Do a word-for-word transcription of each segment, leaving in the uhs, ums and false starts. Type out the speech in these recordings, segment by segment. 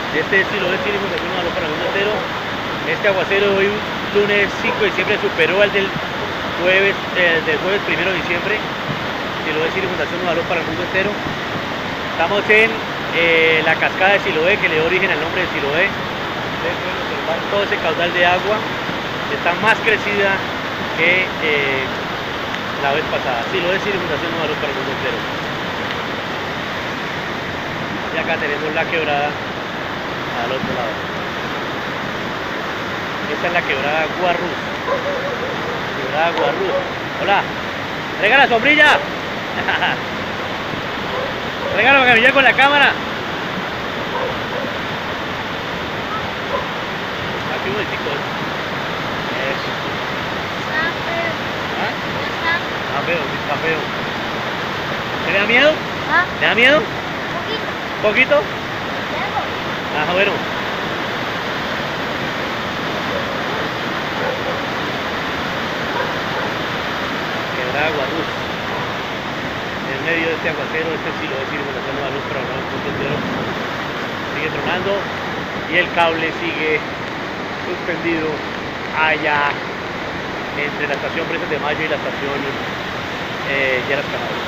Este estilo de Siloé Fundación Nueva Luz para el mundo entero. Este aguacero de hoy, lunes cinco de diciembre, superó al del jueves, eh, del jueves primero de diciembre. Siloé Siloé Fundación Nueva Luz para el mundo entero. Estamos en eh, la cascada de Siloé, que le dio origen al nombre de Siloé. Ustedes pueden observar todo ese caudal de agua. Está más crecida que eh, la vez pasada. Siloé Siloé Fundación Nueva Luz para el mundo entero. Y acá tenemos la quebrada al otro lado. Esta es la quebrada Guarrús. Quebrada Guarrús. Hola. Regala la sombrilla. Regala para caminar con la cámara. Aquí un momentico. Eso. ¿Ah? Está feo, sí, está feo. ¿Te da miedo? ¿Ah? ¿Te da miedo? Un ¿Poquito? poquito. Ah, bueno. Quebrada Guarrús. En medio de este aguacero, este sí lo voy a decir, Fundación Nueva Luz para el mundo entero. Sigue tronando y el cable sigue suspendido allá entre la estación Presas de Mayo y la estación eh, Lleras Canales.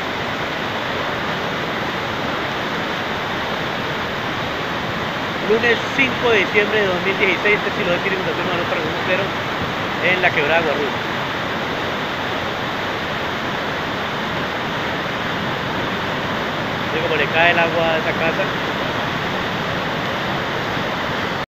Lunes cinco de diciembre de dos mil dieciséis, este sí lo voy a decir, Fundación Nueva Luz para el mundo entero en la quebrada Guarrús. Como le cae el agua a esa casa.